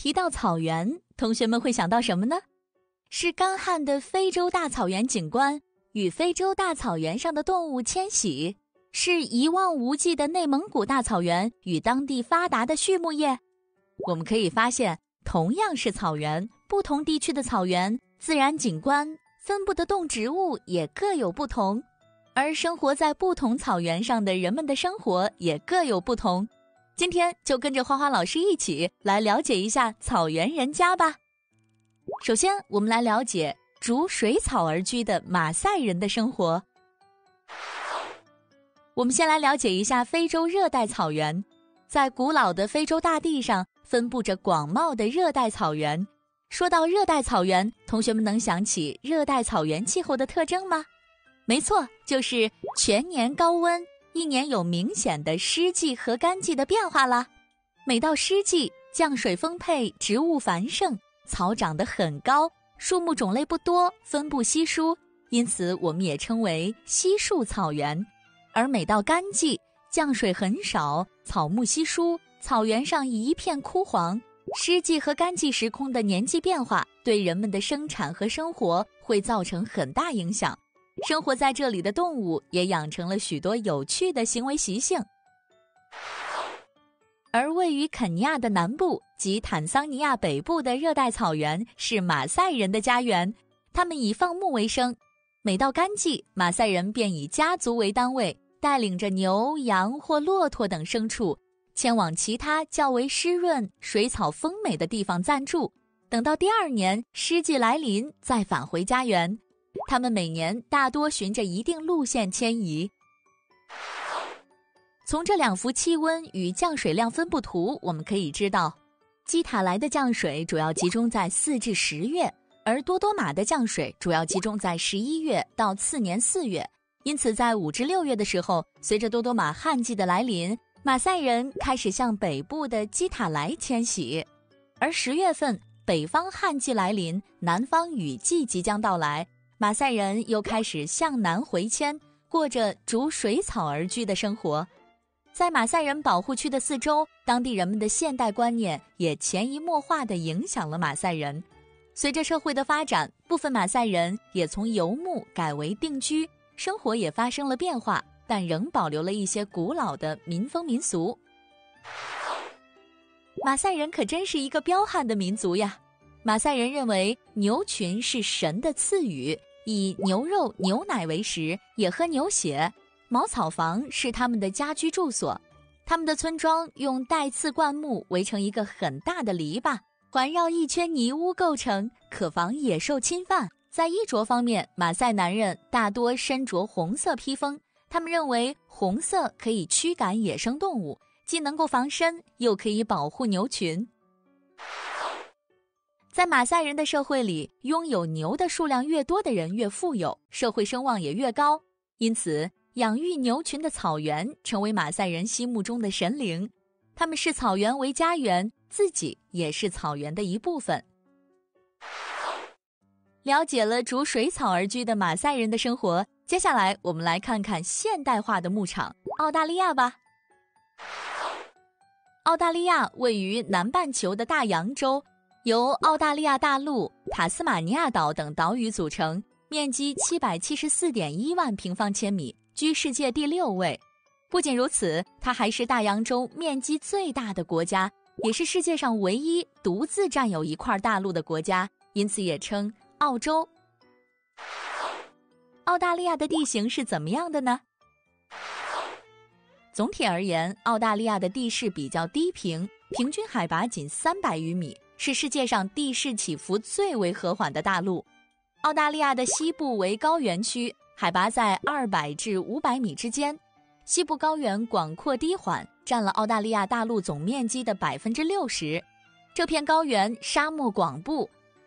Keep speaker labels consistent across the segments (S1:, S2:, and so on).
S1: 提到草原，同学们会想到什么呢？是干旱的非洲大草原景观与非洲大草原上的动物迁徙，是一望无际的内蒙古大草原与当地发达的畜牧业。我们可以发现，同样是草原，不同地区的草原自然景观分布的动植物也各有不同，而生活在不同草原上的人们的生活也各有不同。今天就跟着花花老师一起来了解一下草原人家吧。首先，我们来了解逐水草而居的马赛人的生活。我们先来了解一下非洲热带草原。在古老的非洲大地上，分布着广袤的热带草原。说到热带草原，同学们能想起热带草原气候的特征吗？没错，就是全年高温，一年有明显的湿季和干季的变化啦。每到湿季，降水丰沛，植物繁盛，草长得很高，树木种类不多，分布稀疏，因此我们也称为稀树草原。而每到干季，降水很少，草木稀疏，草原上一片枯黄。湿季和干季时空的年季变化，对人们的生产和生活会造成很大影响。生活在这里的动物也养成了许多有趣的行为习性。而位于肯尼亚的南部及坦桑尼亚北部的热带草原是马赛人的家园，他们以放牧为生。每到干季，马赛人便以家族为单位，带领着牛、羊或骆驼等牲畜，前往其他较为湿润、水草丰美的地方暂住。等到第二年湿季来临，再返回家园。他们每年大多循着一定路线迁移。从这两幅气温与降水量分布图，我们可以知道，基塔莱的降水主要集中在4至10月，而多多马的降水主要集中在11月到次年4月。因此在5至6月的时候，随着多多马旱季的来临，马赛人开始向北部的基塔莱迁徙。而10月份，北方旱季来临，南方雨季即将到来，马赛人又开始向南回迁，过着逐水草而居的生活。在马赛人保护区的四周，当地人们的现代观念也潜移默化地影响了马赛人。随着社会的发展，部分马赛人也从游牧改为定居，生活也发生了变化，但仍保留了一些古老的民风民俗。马赛人可真是一个彪悍的民族呀！马赛人认为牛群是神的赐予，以牛肉、牛奶为食，也喝牛血。茅草房是他们的家居住所，他们的村庄用带刺灌木围成一个很大的篱笆，环绕一圈泥屋构成，可防野兽侵犯。在衣着方面，马赛男人大多身着红色披风，他们认为红色可以驱赶野生动物，既能够防身，又可以保护牛群。在马赛人的社会里，拥有牛的数量越多的人越富有，社会声望也越高，因此养育牛群的草原成为马赛人心目中的神灵，他们视草原为家园，自己也是草原的一部分。了解了逐水草而居的马赛人的生活，接下来我们来看看现代化的牧场——澳大利亚吧。澳大利亚位于南半球的大洋洲，由澳大利亚大陆、塔斯马尼亚岛等岛屿组成，面积774.1万平方千米，居世界第6位。不仅如此，它还是大洋洲面积最大的国家，也是世界上唯一独自占有一块大陆的国家，因此也称澳洲。澳大利亚的地形是怎么样的呢？总体而言，澳大利亚的地势比较低平，平均海拔仅300余米，是世界上地势起伏最为和缓的大陆。澳大利亚的西部为高原区，海拔在200至500米之间。西部高原广阔低缓，占了澳大利亚大陆总面积的60%。这片高原沙漠广布。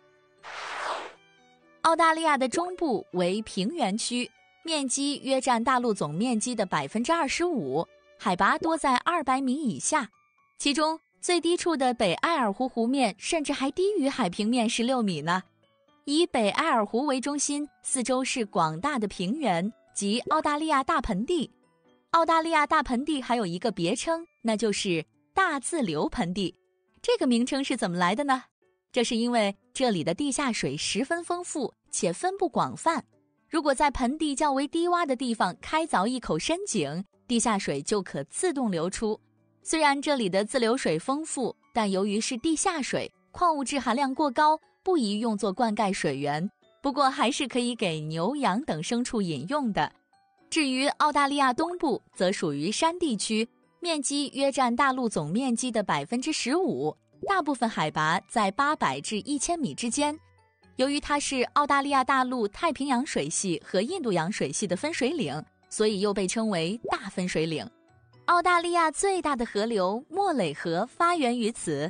S1: 澳大利亚的中部为平原区，面积约占大陆总面积的25%，海拔多在200米以下。其中最低处的北埃尔湖湖面甚至还低于海平面16米呢。以北埃尔湖为中心，四周是广大的平原及澳大利亚大盆地。澳大利亚大盆地还有一个别称，那就是大自流盆地。 这个名称是怎么来的呢？这是因为这里的地下水十分丰富且分布广泛，如果在盆地较为低洼的地方开凿一口深井，地下水就可自动流出。虽然这里的自流水丰富，但由于是地下水，矿物质含量过高，不宜用作灌溉水源，不过还是可以给牛羊等牲畜饮用的。至于澳大利亚东部，则属于山地区，面积约占大陆总面积的 15%， 大部分海拔在800至1000米之间。由于它是澳大利亚大陆太平洋水系和印度洋水系的分水岭，所以又被称为大分水岭。澳大利亚最大的河流莫雷河发源于此。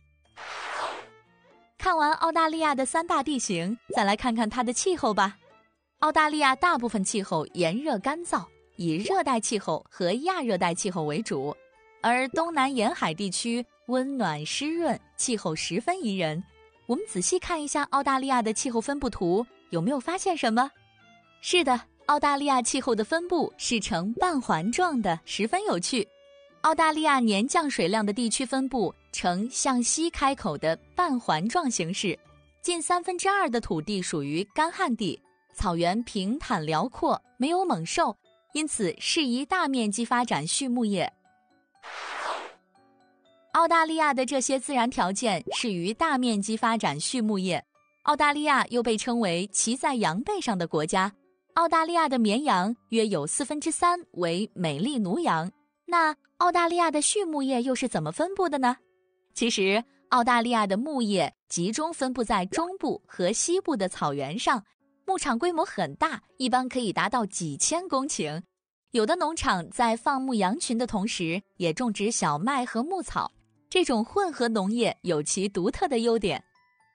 S1: 看完澳大利亚的3大地形，再来看看它的气候吧。澳大利亚大部分气候炎热干燥，以热带气候和亚热带气候为主，而东南沿海地区温暖湿润，气候十分宜人。我们仔细看一下澳大利亚的气候分布图，有没有发现什么？是的，澳大利亚气候的分布是呈半环状的，十分有趣。澳大利亚年降水量的地区分布呈向西开口的半环状形式，近2/3的土地属于干旱地，草原平坦辽阔，没有猛兽，因此适宜大面积发展畜牧业。澳大利亚的这些自然条件适于大面积发展畜牧业。澳大利亚又被称为骑在羊背上的国家。澳大利亚的绵羊约有3/4为美丽奴羊。那澳大利亚的畜牧业又是怎么分布的呢？其实，澳大利亚的牧业集中分布在中部和西部的草原上，牧场规模很大，一般可以达到几千公顷。有的农场在放牧羊群的同时，也种植小麦和牧草。这种混合农业有其独特的优点。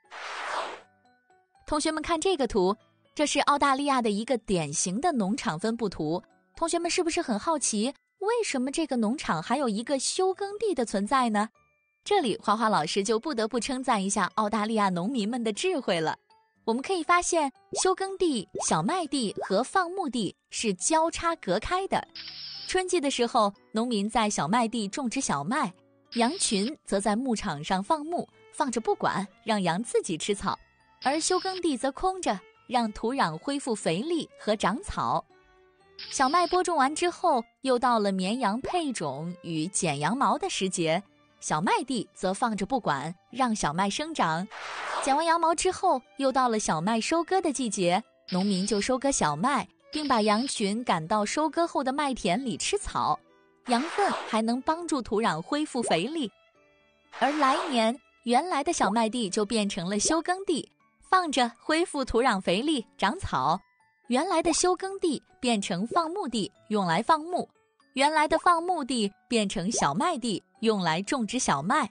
S1: 同学们看这个图，这是澳大利亚的一个典型的农场分布图。同学们是不是很好奇，为什么这个农场还有一个休耕地的存在呢？这里花花老师就不得不称赞一下澳大利亚农民们的智慧了。我们可以发现，休耕地、小麦地和放牧地是交叉隔开的。春季的时候，农民在小麦地种植小麦，羊群则在牧场上放牧，放着不管，让羊自己吃草，而休耕地则空着，让土壤恢复肥力和长草。小麦播种完之后，又到了绵羊配种与剪羊毛的时节，小麦地则放着不管，让小麦生长。剪完羊毛之后，又到了小麦收割的季节，农民就收割小麦，并把羊群赶到收割后的麦田里吃草。羊粪还能帮助土壤恢复肥力，而来年原来的小麦地就变成了休耕地，放着恢复土壤肥力长草。原来的休耕地变成放牧地，用来放牧；原来的放牧地变成小麦地，用来种植小麦。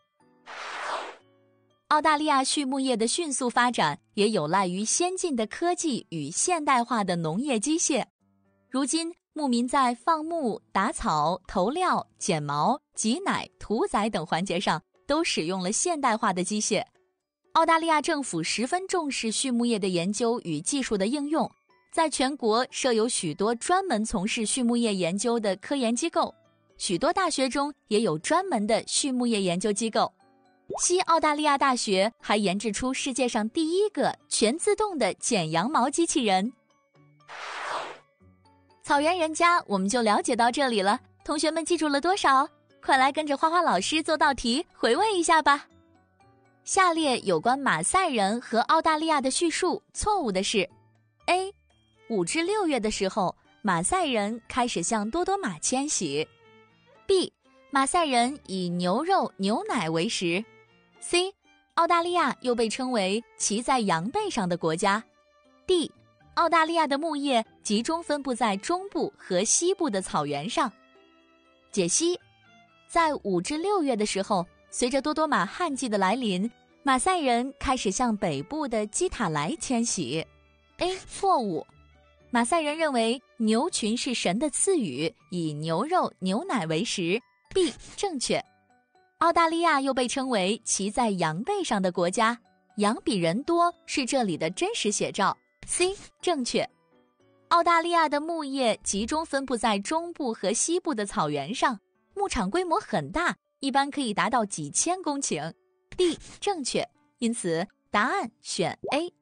S1: 澳大利亚畜牧业的迅速发展也有赖于先进的科技与现代化的农业机械。如今牧民在放牧、打草、投料、剪毛、挤奶、屠宰等环节上都使用了现代化的机械。澳大利亚政府十分重视畜牧业的研究与技术的应用，在全国设有许多专门从事畜牧业研究的科研机构，许多大学中也有专门的畜牧业研究机构。西澳大利亚大学还研制出世界上第一个全自动的剪羊毛机器人。草原人家我们就了解到这里了，同学们记住了多少？快来跟着花花老师做道题回味一下吧。下列有关马赛人和澳大利亚的叙述错误的是 A. 5至6月的时候，马赛人开始向多多马迁徙。 B. 马赛人以牛肉、牛奶为食。 C. 澳大利亚又被称为骑在羊背上的国家。 D. 澳大利亚的牧业集中分布在中部和西部的草原上。解析：在5至6月的时候，随着多多马旱季的来临，马赛人开始向北部的基塔莱迁徙。 A. 错误，马赛人认为牛群是神的赐予，以牛肉、牛奶为食。 B. 正确。澳大利亚又被称为骑在羊背上的国家，羊比人多是这里的真实写照。 C. 正确。澳大利亚的牧业集中分布在中部和西部的草原上，牧场规模很大， 一般可以达到几千公顷。D 正确，因此答案选 A。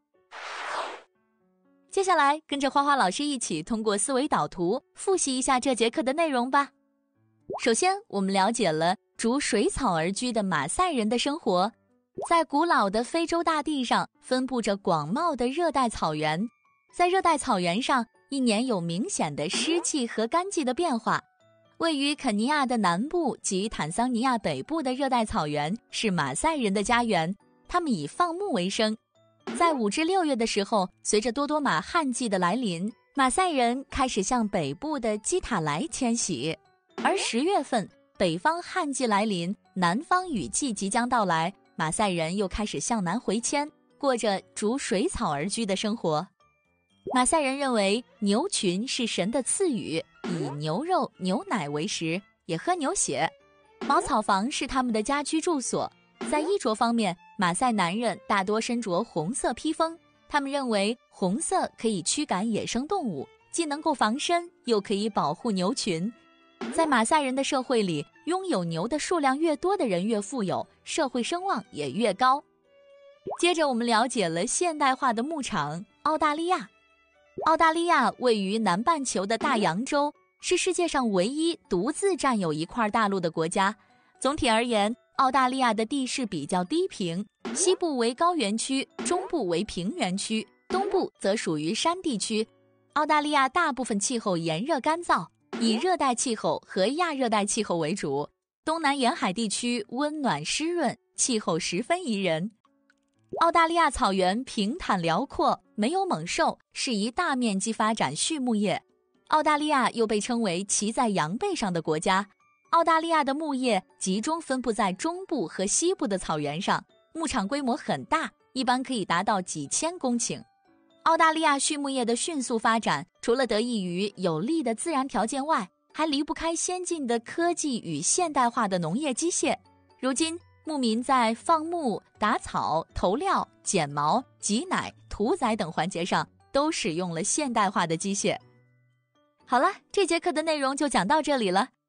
S1: 接下来跟着花花老师一起通过思维导图复习一下这节课的内容吧。首先，我们了解了逐水草而居的马赛人的生活。在古老的非洲大地上分布着广袤的热带草原，在热带草原上，一年有明显的湿季和干季的变化。位于肯尼亚的南部及坦桑尼亚北部的热带草原是马赛人的家园，他们以放牧为生。在5至6月的时候，随着多多马旱季的来临，马赛人开始向北部的基塔莱迁徙。而10月份，北方旱季来临，南方雨季即将到来，马赛人又开始向南回迁，过着逐水草而居的生活。马赛人认为牛群是神的赐予，以牛肉、牛奶为食，也喝牛血。茅草房是他们的家居住所。在衣着方面，马赛男人大多身着红色披风，他们认为红色可以驱赶野生动物，既能够防身，又可以保护牛群。在马赛人的社会里，拥有牛的数量越多的人越富有，社会声望也越高。接着我们了解了现代化的牧场澳大利亚。澳大利亚位于南半球的大洋洲，是世界上唯一独自占有一块大陆的国家。总体而言，澳大利亚的地势比较低平，西部为高原区，中部为平原区，东部则属于山地区。澳大利亚大部分气候炎热干燥，以热带气候和亚热带气候为主，东南沿海地区温暖湿润，气候十分宜人。澳大利亚草原平坦辽阔，没有猛兽，适宜大面积发展畜牧业。澳大利亚又被称为骑在羊背上的国家。澳大利亚的牧业集中分布在中部和西部的草原上，牧场规模很大，一般可以达到几千公顷。澳大利亚畜牧业的迅速发展，除了得益于有利的自然条件外，还离不开先进的科技与现代化的农业机械。如今，牧民在放牧、打草、投料、剪毛、挤奶、屠宰等环节上都使用了现代化的机械。好了，这节课的内容就讲到这里了。